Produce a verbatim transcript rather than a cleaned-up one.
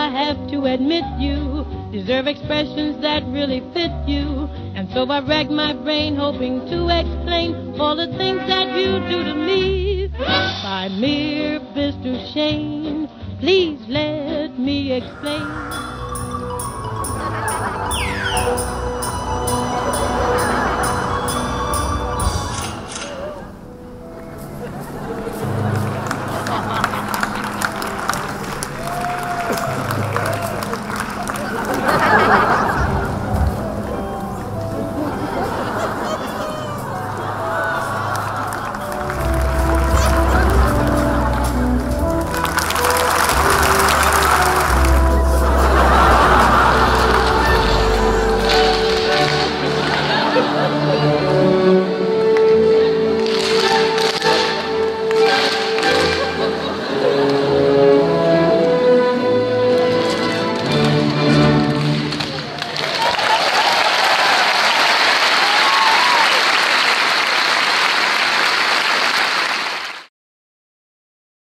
I have to admit you deserve expressions that really fit you. And so I racked my brain hoping to explain all the things that you do to me. By mere Mister Shane, please let me explain.